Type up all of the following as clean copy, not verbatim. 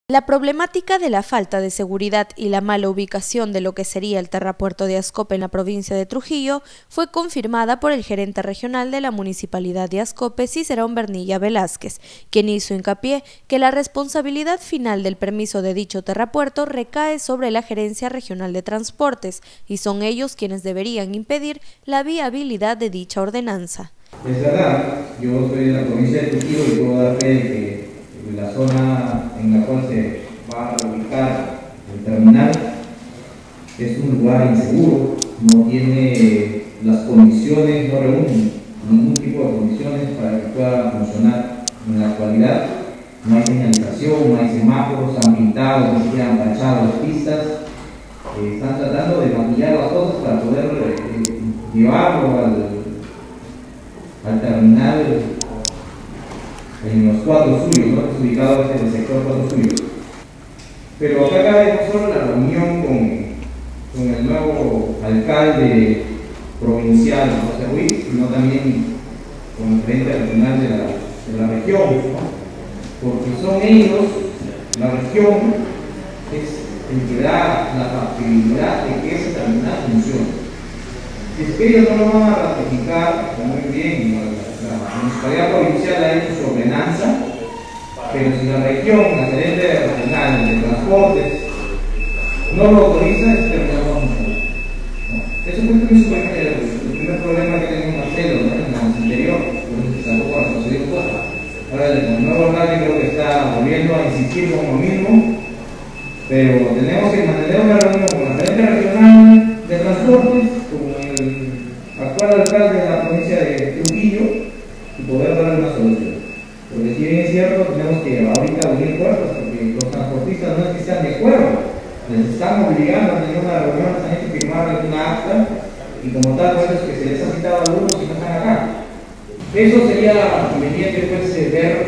La problemática de la falta de seguridad y la mala ubicación de lo que sería el terrapuerto de Ascope en la provincia de Trujillo fue confirmada por el gerente regional de la Municipalidad de Ascope, Cicerón Bernilla Velázquez, quien hizo hincapié que la responsabilidad final del permiso de dicho terrapuerto recae sobre la Gerencia Regional de Transportes y son ellos quienes deberían impedir la viabilidad de dicha ordenanza. Es verdad, yo soy de la provincia de Trujillo y puedo dar fe de que la zona en la cual se va a reubicar el terminal es un lugar inseguro, no tiene las condiciones, no reúne ningún tipo de condiciones para que pueda funcionar en la actualidad. No hay señalización, no hay semáforos, han pintado, ni siquiera han tachado las pistas, están tratando de maquillar las cosas para poder llevarlo al terminal en los Cuatro Suyos, ¿no? Que es ubicado en el sector Cuatro Suyos. Pero acá cabe no solo la reunión con el nuevo alcalde provincial, José Ruiz, sino también con el gerente regional de la región, ¿no? Porque son ellos, la región, es el que da la factibilidad de que ese terminal funcione. Es que ellos no lo van a ratificar, muy bien, la Municipalidad Provincial ha hecho su ordenanza, pero si la región, la gerente regional de transportes, no lo autoriza, es que no va a funcionar. Eso fue el primer problema que tenía Marcelo, ¿no? En la anterior, porque tampoco ha sucedido cosas. Ahora el nuevo alcalde creo que está volviendo a insistir con lo mismo, pero tenemos que mantener una reunión con la gerente regional de transportes, con el actual alcalde de la provincia de Trujillo y poder darle una solución. Porque si bien es cierto, tenemos que ahorita unir fuerzas, porque los transportistas no es que están de acuerdo, les están obligando a tener una reunión, les han hecho firmar una acta y como tal, pues es que se les ha citado a algunos y no están acá. Eso sería conveniente pues ver,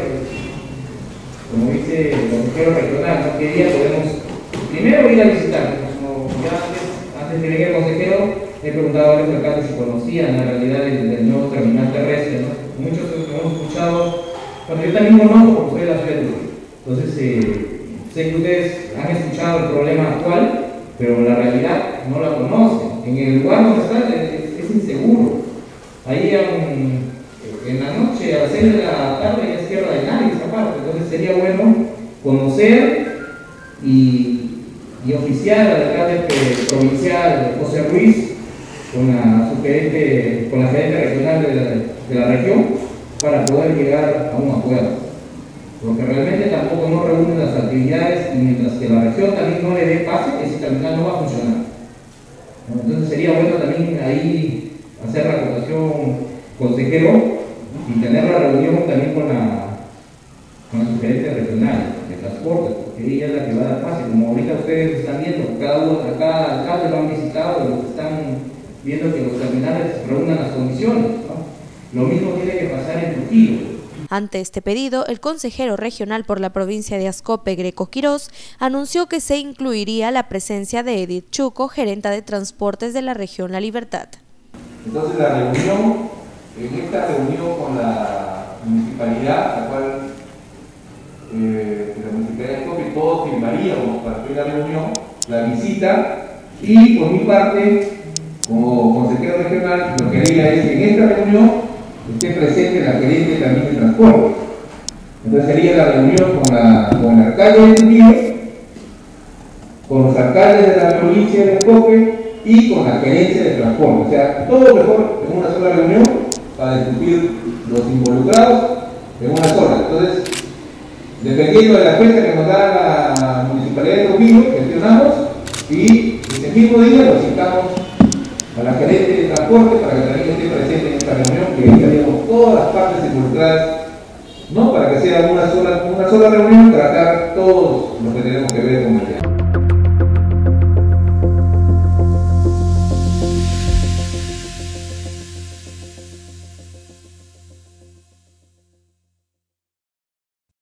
como dice el consejero regional, ¿no? ¿Qué día podemos primero ir a visitar? Como ya antes de venir el consejero, he preguntado a los alcaldes si conocían la realidad del nuevo terminal terrestre, ¿no? Muchos hemos escuchado, bueno, yo también conozco porque soy de la ciudad de Trujillo. Entonces, sé que ustedes han escuchado el problema actual, pero la realidad no la conocen. En el lugar donde está es inseguro. Ahí en la noche, a las 6 de la tarde, ya es tierra de nadie esa parte. Entonces, sería bueno conocer y oficiar al alcalde provincial José Ruiz con la gerente regional de la región para poder llegar a un acuerdo, porque realmente tampoco no reúnen las actividades y mientras que la región también no le dé pase, ese terminal no va a funcionar. Entonces sería bueno también ahí hacer la acotación, consejero, y tener la reunión también con la gerente regional de transporte, porque ella es la que va a dar pase. Como ahorita ustedes están viendo, cada alcalde lo han visitado, los que están viendo que los terminales reúnan las condiciones, ¿no? Lo mismo tiene que pasar en Trujillo. Ante este pedido, el consejero regional por la provincia de Ascope, Greco Quirós, anunció que se incluiría la presencia de Edith Chuco, gerenta de transportes de la región La Libertad. Entonces la reunión, en esta reunión con la municipalidad, la cual la municipalidad de Ascope, todos firmaríamos para la reunión, la visita, y por mi parte, como consejero regional, lo que haría es que en esta reunión esté presente la gerente también de transporte. Entonces sería la reunión con el alcalde de Trujillo, con los alcaldes de la provincia de Ascope y con la gerencia de transporte. O sea, todo mejor en una sola reunión para discutir los involucrados en una sola. Entonces, dependiendo de la fecha que nos da la municipalidad de Trujillo, gestionamos y ese mismo día lo citamos a la gerente de transporte para que también esté presente en esta reunión, que estaríamos todas las partes involucradas, no para que sea una sola reunión, tratar todos los que tenemos que ver con el tema.